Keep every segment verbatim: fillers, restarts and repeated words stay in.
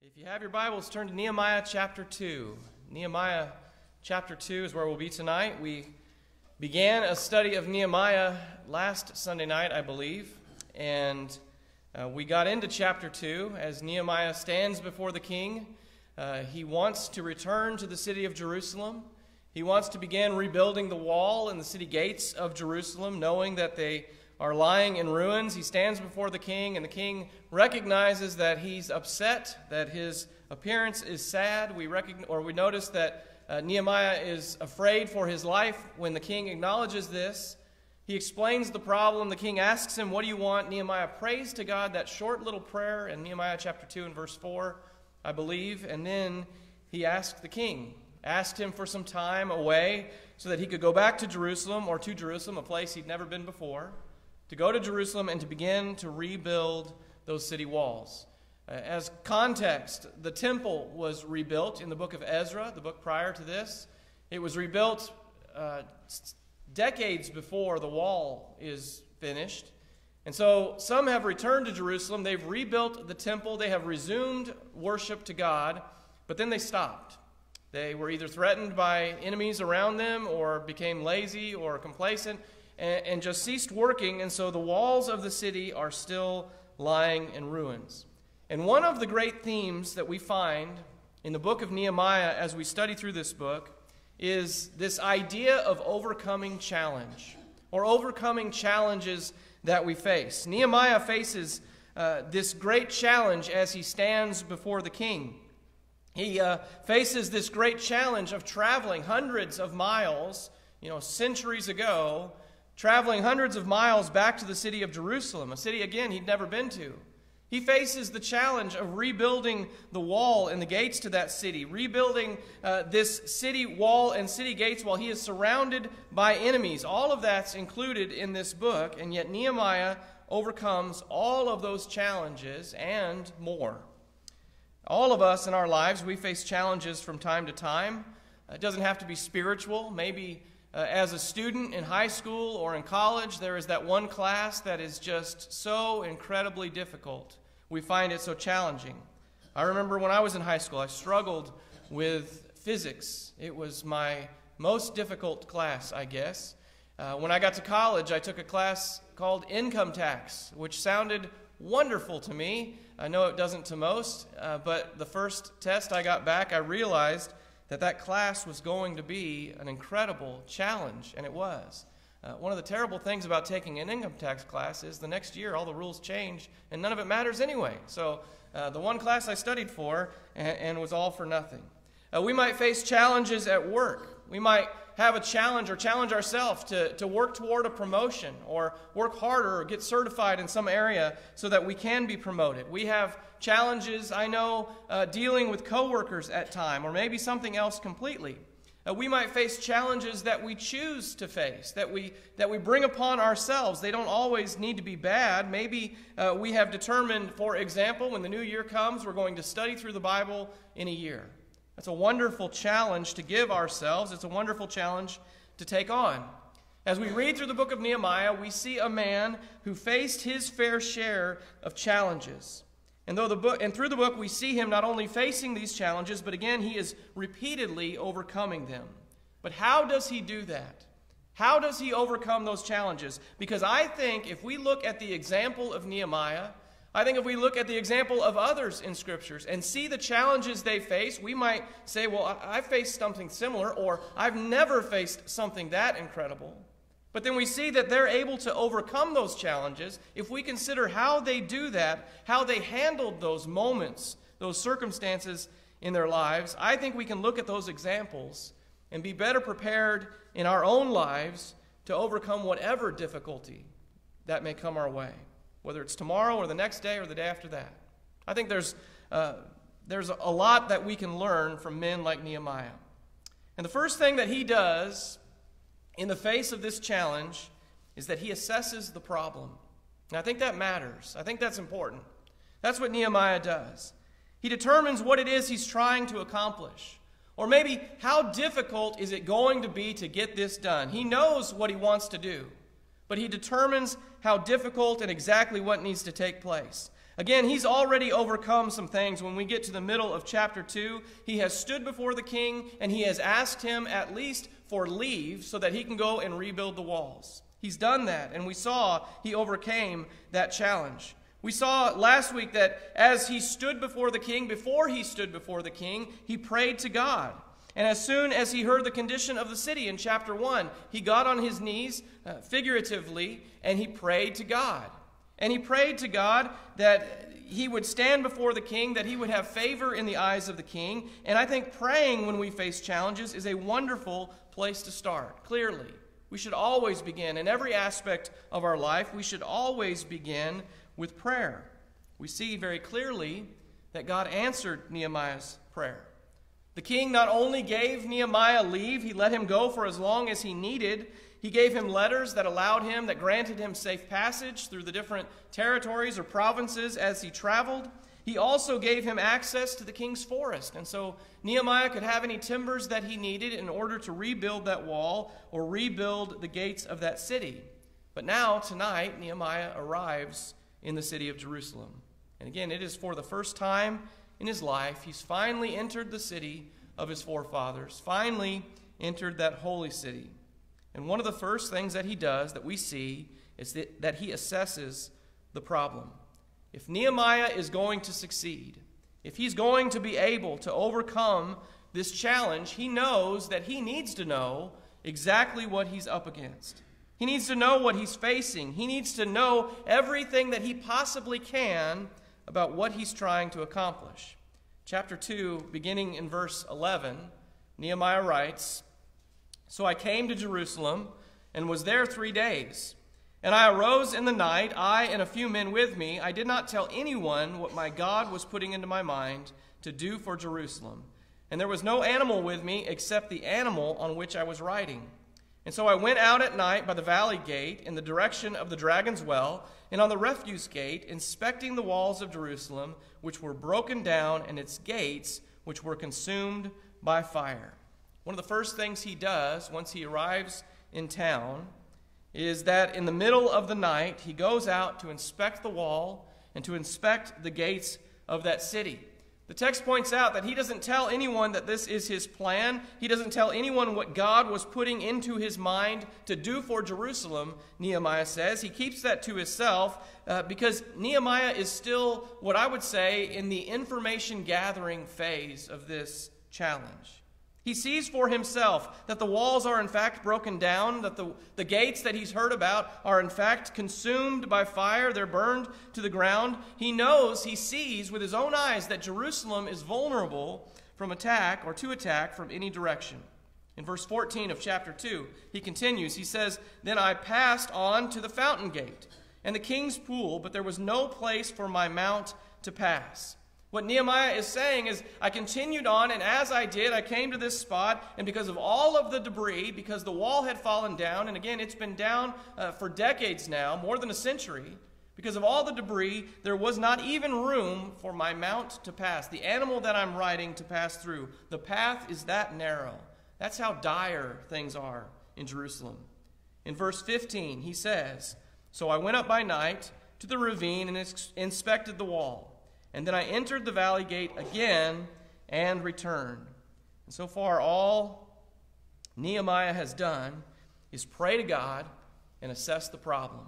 If you have your Bibles, turn to Nehemiah chapter two. Nehemiah chapter two is where we'll be tonight. We began a study of Nehemiah last Sunday night, I believe, and uh, we got into chapter two as Nehemiah stands before the king. Uh, he wants to return to the city of Jerusalem. He wants to begin rebuilding the wall and the city gates of Jerusalem, knowing that they are lying in ruins. He stands before the king, and the king recognizes that he's upset, that his appearance is sad. We recognize, or we notice that uh, Nehemiah is afraid for his life. When the king acknowledges this, he explains the problem. The king asks him, "What do you want?" Nehemiah prays to God that short little prayer in Nehemiah chapter two and verse four, I believe, and then he asked the king, asked him for some time away so that he could go back to Jerusalem, or to Jerusalem, a place he'd never been before, to go to Jerusalem and to begin to rebuild those city walls. Uh, as context, the temple was rebuilt in the book of Ezra, the book prior to this. It was rebuilt uh, decades before the wall is finished. And so some have returned to Jerusalem. They've rebuilt the temple. They have resumed worship to God, but then they stopped. They were either threatened by enemies around them or became lazy or complacent and just ceased working, and so the walls of the city are still lying in ruins. And one of the great themes that we find in the book of Nehemiah as we study through this book is this idea of overcoming challenge, or overcoming challenges that we face. Nehemiah faces uh, this great challenge as he stands before the king. He uh, faces this great challenge of traveling hundreds of miles, you know, centuries ago, traveling hundreds of miles back to the city of Jerusalem, a city, again, he'd never been to. He faces the challenge of rebuilding the wall and the gates to that city, rebuilding uh, this city wall and city gates while he is surrounded by enemies. All of that's included in this book, and yet Nehemiah overcomes all of those challenges and more. All of us in our lives, we face challenges from time to time. It doesn't have to be spiritual. Maybe Uh, as a student in high school or in college, there is that one class that is just so incredibly difficult. We find it so challenging. I remember when I was in high school, I struggled with physics. It was my most difficult class, I guess. Uh, when I got to college, I took a class called income tax, which sounded wonderful to me. I know it doesn't to most, uh, but the first test I got back, I realized that that class was going to be an incredible challenge, and it was. Uh, one of the terrible things about taking an income tax class is the next year all the rules change, and none of it matters anyway. So uh, the one class I studied for and, and was all for nothing. Uh, we might face challenges at work. We might have a challenge or challenge ourselves to, to work toward a promotion or work harder or get certified in some area so that we can be promoted. We have challenges, I know, uh, dealing with coworkers at time, or maybe something else completely. Uh, we might face challenges that we choose to face, that we that we bring upon ourselves. They don't always need to be bad. Maybe uh, we have determined, for example, when the new year comes, we're going to study through the Bible in a year. That's a wonderful challenge to give ourselves. It's a wonderful challenge to take on. As we read through the book of Nehemiah, we see a man who faced his fair share of challenges. And though the book, and through the book, we see him not only facing these challenges, but again, he is repeatedly overcoming them. But how does he do that? How does he overcome those challenges? Because I think if we look at the example of Nehemiah, I think if we look at the example of others in Scriptures and see the challenges they face, we might say, well, I, I faced something similar, or I've never faced something that incredible. But then we see that they're able to overcome those challenges if we consider how they do that, how they handled those moments, those circumstances in their lives. I think we can look at those examples and be better prepared in our own lives to overcome whatever difficulty that may come our way, whether it's tomorrow or the next day or the day after that. I think there's, uh, there's a lot that we can learn from men like Nehemiah. And the first thing that he does in the face of this challenge is that he assesses the problem. And I think that matters. I think that's important. That's what Nehemiah does. He determines what it is he's trying to accomplish. Or maybe how difficult is it going to be to get this done. He knows what he wants to do. but he determines how difficult and exactly what needs to take place. Again, he's already overcome some things. When we get to the middle of chapter two, he has stood before the king and he has asked him at least for leave so that he can go and rebuild the walls. He's done that, and we saw he overcame that challenge. We saw last week that as he stood before the king, before he stood before the king, he prayed to God. And as soon as he heard the condition of the city in chapter one, he got on his knees, uh, figuratively, and he prayed to God. And he prayed to God that he would stand before the king, that he would have favor in the eyes of the king. And I think praying when we face challenges is a wonderful place to start, clearly. We should always begin, in every aspect of our life, we should always begin with prayer. We see very clearly that God answered Nehemiah's prayer. The king not only gave Nehemiah leave, he let him go for as long as he needed. He gave him letters that allowed him, that granted him safe passage through the different territories or provinces as he traveled. He also gave him access to the king's forest. And so Nehemiah could have any timbers that he needed in order to rebuild that wall or rebuild the gates of that city. But now, tonight, Nehemiah arrives in the city of Jerusalem. And again, it is for the first time in his life, he's finally entered the city of his forefathers, finally entered that holy city. And one of the first things that he does that we see is that, that he assesses the problem. If Nehemiah is going to succeed, if he's going to be able to overcome this challenge, he knows that he needs to know exactly what he's up against. He needs to know what he's facing. He needs to know everything that he possibly can about what he's trying to accomplish. Chapter two, beginning in verse eleven, Nehemiah writes, "So I came to Jerusalem and was there three days. And I arose in the night, I and a few men with me. I did not tell anyone what my God was putting into my mind to do for Jerusalem. And there was no animal with me except the animal on which I was riding. And so I went out at night by the valley gate in the direction of the Dragon's Well, and on the refuse gate, inspecting the walls of Jerusalem, which were broken down, and its gates, which were consumed by fire." One of the first things he does once he arrives in town is that in the middle of the night, he goes out to inspect the wall and to inspect the gates of that city. The text points out that he doesn't tell anyone that this is his plan. He doesn't tell anyone what God was putting into his mind to do for Jerusalem, Nehemiah says. He keeps that to himself uh, because Nehemiah is still, what I would say, in the information gathering phase of this challenge. He sees for himself that the walls are in fact broken down, that the, the gates that he's heard about are in fact consumed by fire. They're burned to the ground. He knows, he sees with his own eyes that Jerusalem is vulnerable from attack or to attack from any direction. In verse fourteen of chapter two, he continues, he says, "Then I passed on to the fountain gate and the king's pool, but there was no place for my mount to pass." What Nehemiah is saying is, I continued on, and as I did, I came to this spot, and because of all of the debris, because the wall had fallen down, and again, it's been down uh, for decades now, more than a century, because of all the debris, there was not even room for my mount to pass, the animal that I'm riding to pass through. The path is that narrow. That's how dire things are in Jerusalem. In verse fifteen, he says, "So I went up by night to the ravine and ins- inspected the wall. And then I entered the valley gate again and returned." And so far, all Nehemiah has done is pray to God and assess the problem.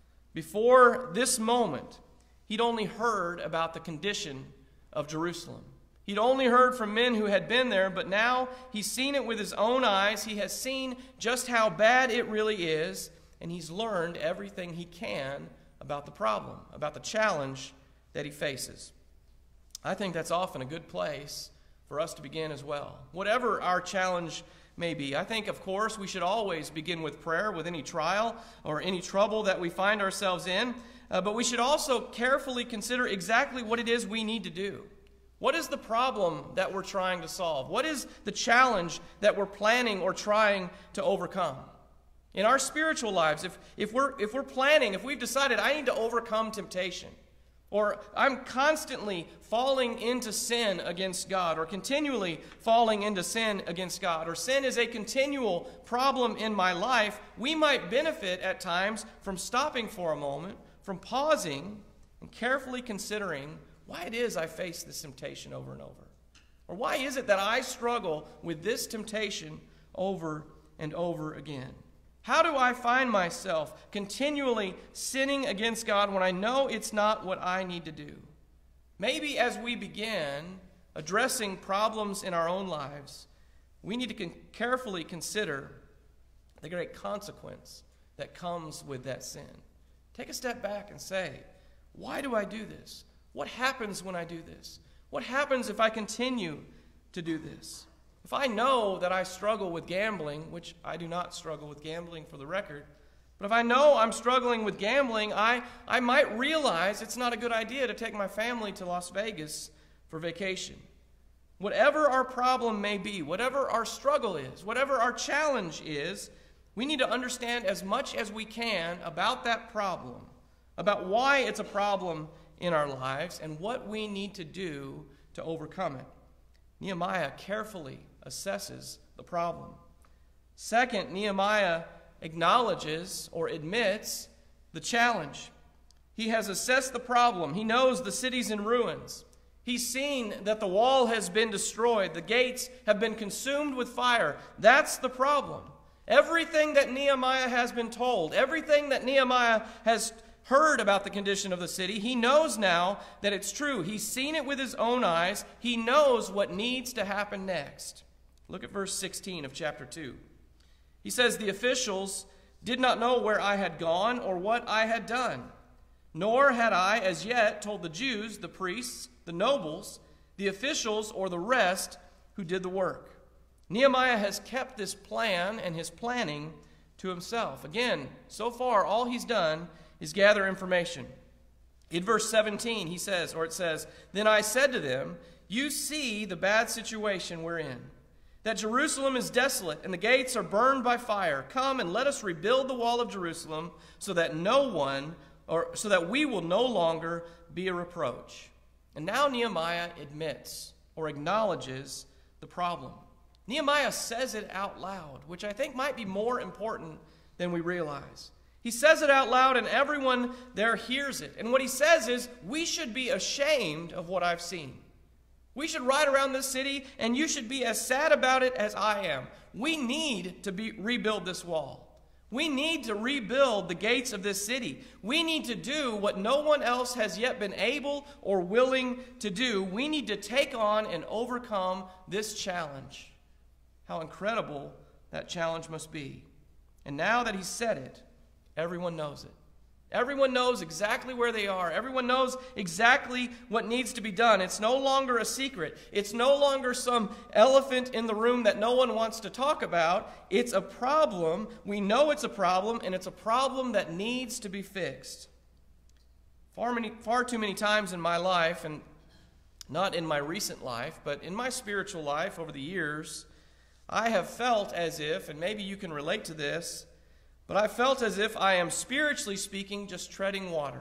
Before this moment, he'd only heard about the condition of Jerusalem. He'd only heard from men who had been there, but now he's seen it with his own eyes. He has seen just how bad it really is, and he's learned everything he can about the problem, about the challenge that he faces. I think that's often a good place for us to begin as well. Whatever our challenge may be, I think, of course, we should always begin with prayer with any trial or any trouble that we find ourselves in, uh, but we should also carefully consider exactly what it is we need to do. What is the problem that we're trying to solve? What is the challenge that we're planning or trying to overcome? In our spiritual lives, if, if, we're, if we're planning, if we've decided I need to overcome temptation, Or I'm constantly falling into sin against God, or continually falling into sin against God, or sin is a continual problem in my life, we might benefit at times from stopping for a moment, from pausing and carefully considering why it is I face this temptation over and over. Or why is it that I struggle with this temptation over and over again? How do I find myself continually sinning against God when I know it's not what I need to do? Maybe as we begin addressing problems in our own lives, we need to con- carefully consider the great consequence that comes with that sin. Take a step back and say, why do I do this? What happens when I do this? What happens if I continue to do this? If I know that I struggle with gambling, which I do not struggle with gambling for the record, but if I know I'm struggling with gambling, I, I might realize it's not a good idea to take my family to Las Vegas for vacation. Whatever our problem may be, whatever our struggle is, whatever our challenge is, we need to understand as much as we can about that problem, about why it's a problem in our lives, and what we need to do to overcome it. Nehemiah carefully assesses the problem. Second, Nehemiah acknowledges or admits the challenge. He has assessed the problem. He knows the city's in ruins. He's seen that the wall has been destroyed. The gates have been consumed with fire. That's the problem. Everything that Nehemiah has been told, everything that Nehemiah has heard about the condition of the city, he knows now that it's true. He's seen it with his own eyes. He knows what needs to happen next. Look at verse sixteen of chapter two. He says, "The officials did not know where I had gone or what I had done, nor had I as yet told the Jews, the priests, the nobles, the officials, or the rest who did the work." Nehemiah has kept this plan and his planning to himself. Again, so far, all he's done is gather information. In verse seventeen, he says, or it says, "Then I said to them, you see the bad situation we're in, that Jerusalem is desolate and the gates are burned by fire. Come and let us rebuild the wall of Jerusalem so that no one, or so that we will no longer be a reproach." And now Nehemiah admits or acknowledges the problem. Nehemiah says it out loud, which I think might be more important than we realize. He says it out loud and everyone there hears it. And what he says is, we should be ashamed of what I've seen. We should ride around this city and you should be as sad about it as I am. We need to be, rebuild this wall. We need to rebuild the gates of this city. We need to do what no one else has yet been able or willing to do. We need to take on and overcome this challenge. How incredible that challenge must be. And now that he said it, everyone knows it. Everyone knows exactly where they are. Everyone knows exactly what needs to be done. It's no longer a secret. It's no longer some elephant in the room that no one wants to talk about. It's a problem. We know it's a problem, and it's a problem that needs to be fixed. Far, many, far too many times in my life, and not in my recent life, but in my spiritual life over the years, I have felt as if, and maybe you can relate to this, but I felt as if I am, spiritually speaking, just treading water.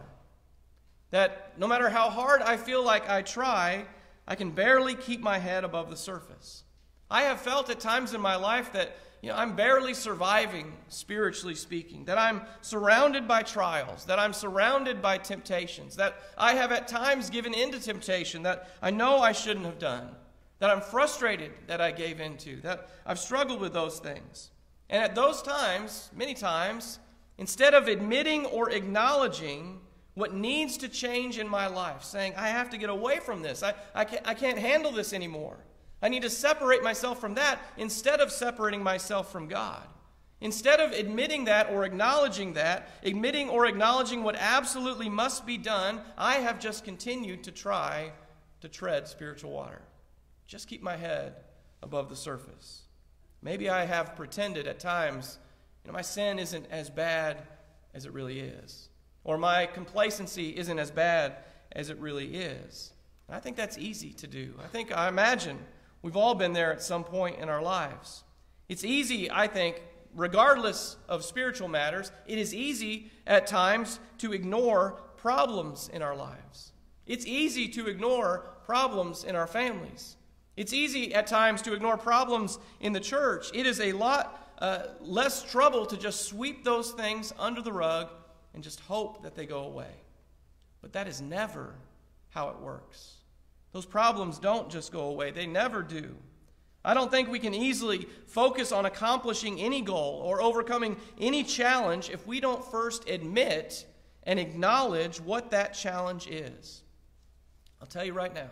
That no matter how hard I feel like I try, I can barely keep my head above the surface. I have felt at times in my life that, you know, I'm barely surviving, spiritually speaking, that I'm surrounded by trials, that I'm surrounded by temptations, that I have at times given in to temptation that I know I shouldn't have done, that I'm frustrated that I gave into, that I've struggled with those things. And at those times, many times, instead of admitting or acknowledging what needs to change in my life, saying, I have to get away from this, I, I, can't, I can't handle this anymore, I need to separate myself from that, instead of separating myself from God. Instead of admitting that or acknowledging that, admitting or acknowledging what absolutely must be done, I have just continued to try to tread spiritual water. Just keep my head above the surface. Maybe I have pretended at times, you know, my sin isn't as bad as it really is. Or my complacency isn't as bad as it really is. And I think that's easy to do. I think, I imagine, we've all been there at some point in our lives. It's easy, I think, regardless of spiritual matters, it is easy at times to ignore problems in our lives. It's easy to ignore problems in our families. It's easy at times to ignore problems in the church. It is a lot uh, less trouble to just sweep those things under the rug and just hope that they go away. But that is never how it works. Those problems don't just go away. They never do. I don't think we can easily focus on accomplishing any goal or overcoming any challenge if we don't first admit and acknowledge what that challenge is. I'll tell you right now,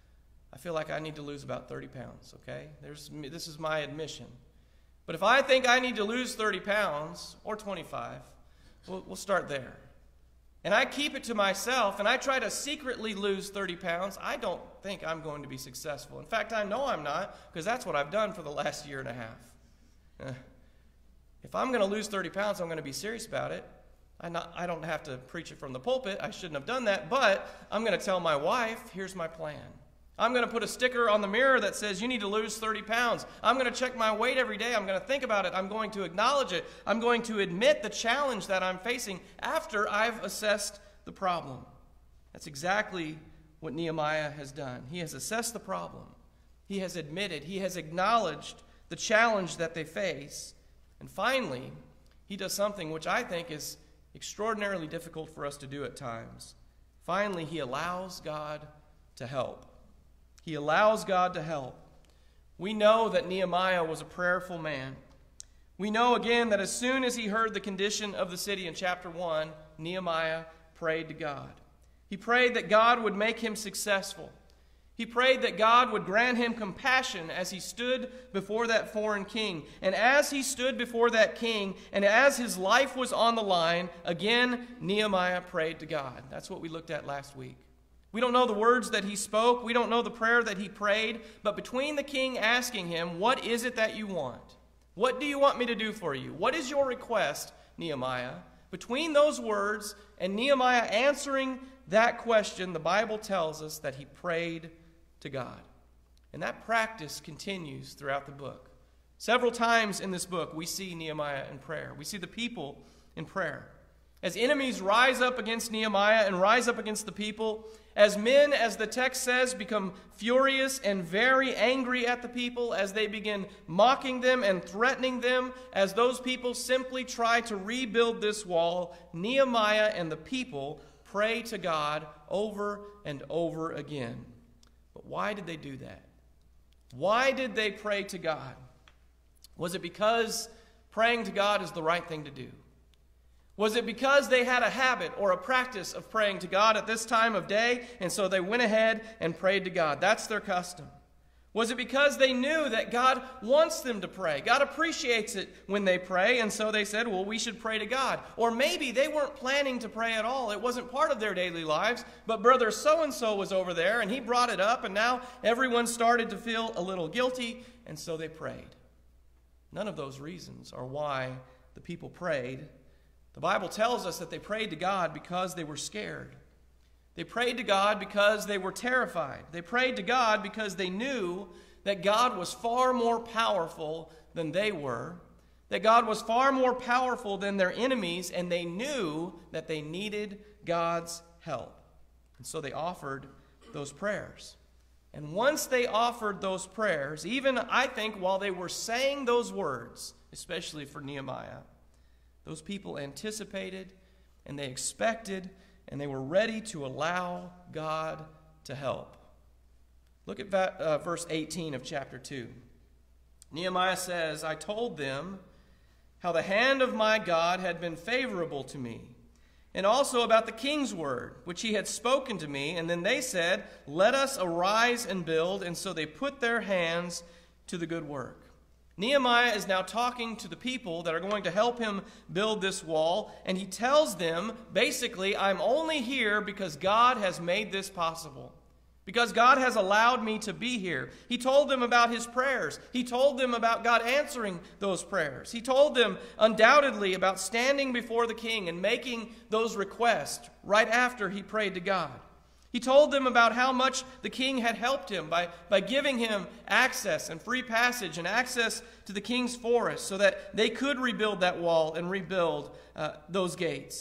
I feel like I need to lose about thirty pounds, okay? There's, this is my admission. But if I think I need to lose thirty pounds, or twenty-five, we'll, we'll start there. And I keep it to myself, and I try to secretly lose thirty pounds, I don't think I'm going to be successful. In fact, I know I'm not, because that's what I've done for the last year and a half. Uh, if I'm going to lose thirty pounds, I'm going to be serious about it. I, not, I don't have to preach it from the pulpit. I shouldn't have done that, but I'm going to tell my wife, here's my plan. I'm going to put a sticker on the mirror that says, you need to lose thirty pounds. I'm going to check my weight every day. I'm going to think about it. I'm going to acknowledge it. I'm going to admit the challenge that I'm facing after I've assessed the problem. That's exactly what Nehemiah has done. He has assessed the problem. He has admitted. He has acknowledged the challenge that they face. And finally, he does something which I think is extraordinarily difficult for us to do at times. Finally, he allows God to help. He allows God to help. We know that Nehemiah was a prayerful man. We know again that as soon as he heard the condition of the city in chapter one, Nehemiah prayed to God. He prayed that God would make him successful. He prayed that God would grant him compassion as he stood before that foreign king. And as he stood before that king, and as his life was on the line, again, Nehemiah prayed to God. That's what we looked at last week. We don't know the words that he spoke. We don't know the prayer that he prayed. But between the king asking him, what is it that you want? What do you want me to do for you? What is your request, Nehemiah? Between those words and Nehemiah answering that question, the Bible tells us that he prayed to God. And that practice continues throughout the book. Several times in this book, we see Nehemiah in prayer. We see the people in prayer. As enemies rise up against Nehemiah and rise up against the people, as men, as the text says, become furious and very angry at the people, as they begin mocking them and threatening them, as those people simply try to rebuild this wall, Nehemiah and the people pray to God over and over again. But why did they do that? Why did they pray to God? Was it because praying to God is the right thing to do? Was it because they had a habit or a practice of praying to God at this time of day, and so they went ahead and prayed to God? That's their custom. Was it because they knew that God wants them to pray? God appreciates it when they pray, and so they said, well, we should pray to God. Or maybe they weren't planning to pray at all. It wasn't part of their daily lives, but brother so-and-so was over there, and he brought it up, and now everyone started to feel a little guilty, and so they prayed. None of those reasons are why the people prayed. The Bible tells us that they prayed to God because they were scared. They prayed to God because they were terrified. They prayed to God because they knew that God was far more powerful than they were, that God was far more powerful than their enemies, and they knew that they needed God's help. And so they offered those prayers. And once they offered those prayers, even I think while they were saying those words, especially for Nehemiah, those people anticipated and they expected and they were ready to allow God to help. Look at uh, verse eighteen of chapter two. Nehemiah says, I told them how the hand of my God had been favorable to me, and also about the king's word, which he had spoken to me. And then they said, let us arise and build. And so they put their hands to the good work. Nehemiah is now talking to the people that are going to help him build this wall, and he tells them, basically, I'm only here because God has made this possible, because God has allowed me to be here. He told them about his prayers. He told them about God answering those prayers. He told them undoubtedly about standing before the king and making those requests right after he prayed to God. He told them about how much the king had helped him by, by giving him access and free passage and access to the king's forest so that they could rebuild that wall and rebuild uh, those gates.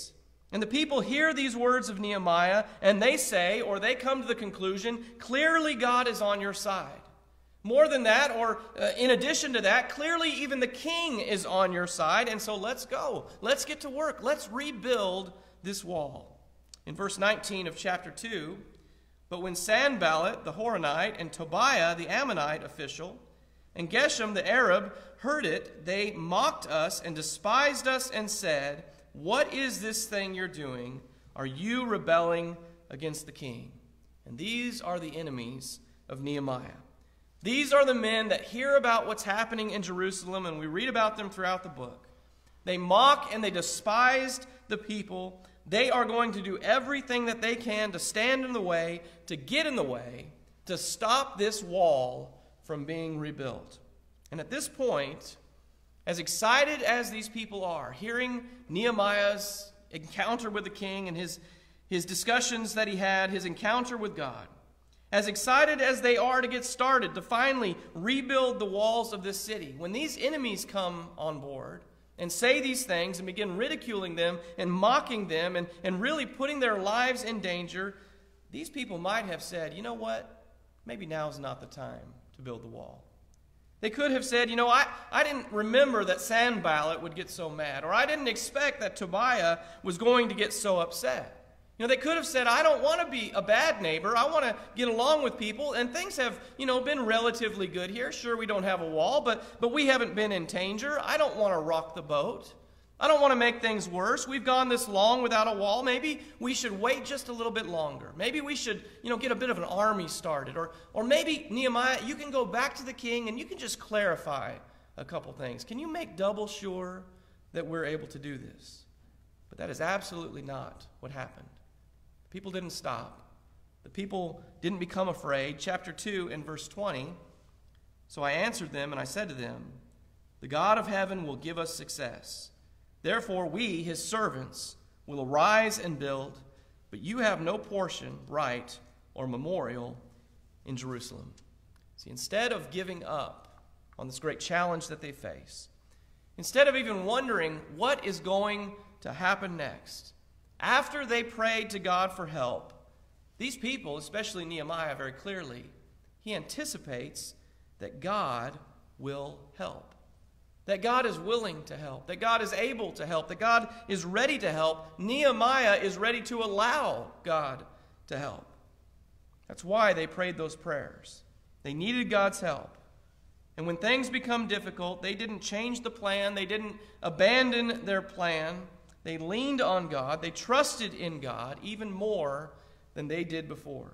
And the people hear these words of Nehemiah, and they say, or they come to the conclusion, clearly God is on your side. More than that, or uh, in addition to that, clearly even the king is on your side, and so let's go. Let's get to work. Let's rebuild this wall. In verse nineteen of chapter two, but when Sanballat the Horonite and Tobiah the Ammonite official and Geshem the Arab heard it, they mocked us and despised us and said, "What is this thing you're doing? Are you rebelling against the king?" And these are the enemies of Nehemiah. These are the men that hear about what's happening in Jerusalem, and we read about them throughout the book. They mock and they despised the people. They are going to do everything that they can to stand in the way, to get in the way, to stop this wall from being rebuilt. And at this point, as excited as these people are, hearing Nehemiah's encounter with the king and his, his discussions that he had, his encounter with God, as excited as they are to get started, to finally rebuild the walls of this city, when these enemies come on board and say these things and begin ridiculing them and mocking them and, and really putting their lives in danger, these people might have said, you know what, maybe now's not the time to build the wall. They could have said, you know, I, I didn't remember that Sanballat would get so mad, or I didn't expect that Tobiah was going to get so upset. You know, they could have said, I don't want to be a bad neighbor. I want to get along with people. And things have, you know, been relatively good here. Sure, we don't have a wall, but, but we haven't been in danger. I don't want to rock the boat. I don't want to make things worse. We've gone this long without a wall. Maybe we should wait just a little bit longer. Maybe we should, you know, get a bit of an army started. Or, or maybe, Nehemiah, you can go back to the king and you can just clarify a couple things. Can you make double sure that we're able to do this? But that is absolutely not what happened. People didn't stop. The people didn't become afraid. Chapter two and verse twenty. So I answered them and I said to them, the God of heaven will give us success. Therefore we, his servants, will arise and build, but you have no portion, right, or memorial in Jerusalem. See, instead of giving up on this great challenge that they face, instead of even wondering what is going to happen next, after they prayed to God for help, these people, especially Nehemiah very clearly, he anticipates that God will help. That God is willing to help. That God is able to help. That God is ready to help. Nehemiah is ready to allow God to help. That's why they prayed those prayers. They needed God's help. And when things become difficult, they didn't change the plan. They didn't abandon their plan. They leaned on God. They trusted in God even more than they did before.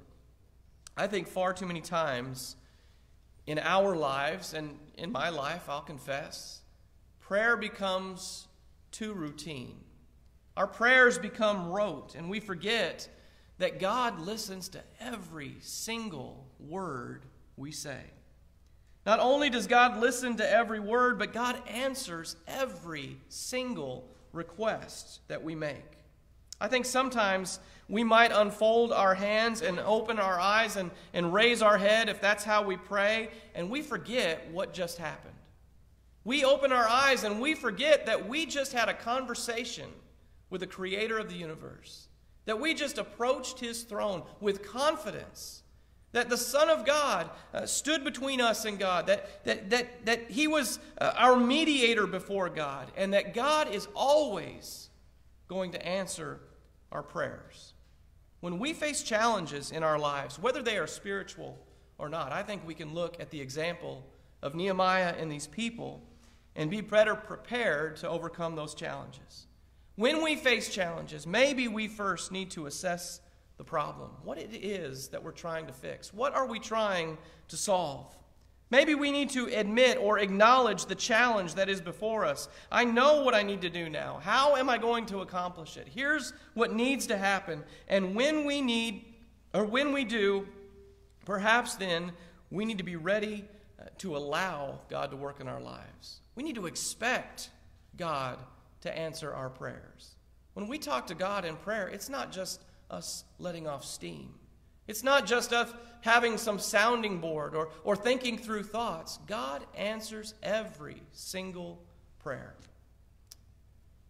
I think far too many times in our lives, and in my life, I'll confess, prayer becomes too routine. Our prayers become rote, and we forget that God listens to every single word we say. Not only does God listen to every word, but God answers every single request that we make. I think sometimes we might unfold our hands and open our eyes and, and raise our head if that's how we pray, and we forget what just happened. We open our eyes and we forget that we just had a conversation with the creator of the universe, that we just approached his throne with confidence, that the Son of God uh, stood between us and God, that, that, that, that he was uh, our mediator before God, and that God is always going to answer our prayers. When we face challenges in our lives, whether they are spiritual or not, I think we can look at the example of Nehemiah and these people and be better prepared to overcome those challenges. When we face challenges, maybe we first need to assess the problem, what it is that we're trying to fix. What are we trying to solve? Maybe we need to admit or acknowledge the challenge that is before us. I know what I need to do now. How am I going to accomplish it? Here's what needs to happen. And when we need, or when we do, perhaps then we need to be ready to allow God to work in our lives. We need to expect God to answer our prayers. When we talk to God in prayer, it's not just us letting off steam. It's not just us having some sounding board or, or thinking through thoughts. God answers every single prayer.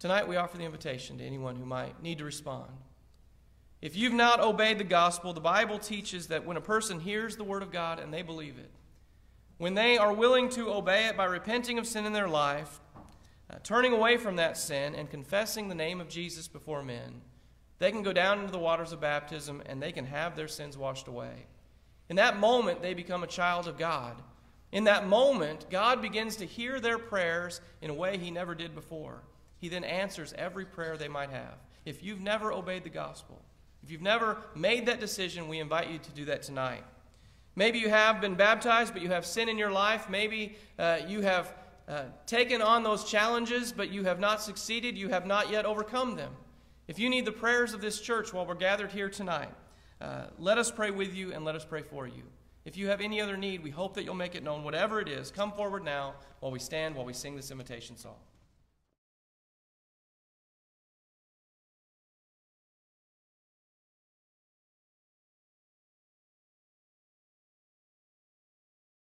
Tonight we offer the invitation to anyone who might need to respond. If you've not obeyed the gospel, the Bible teaches that when a person hears the word of God and they believe it, when they are willing to obey it by repenting of sin in their life, uh, turning away from that sin and confessing the name of Jesus before men, they can go down into the waters of baptism and they can have their sins washed away. In that moment, they become a child of God. In that moment, God begins to hear their prayers in a way he never did before. He then answers every prayer they might have. If you've never obeyed the gospel, if you've never made that decision, we invite you to do that tonight. Maybe you have been baptized, but you have sin in your life. Maybe uh, you have uh, taken on those challenges, but you have not succeeded. You have not yet overcome them. If you need the prayers of this church while we're gathered here tonight, uh, let us pray with you and let us pray for you. If you have any other need, we hope that you'll make it known. Whatever it is, come forward now while we stand, while we sing this invitation song.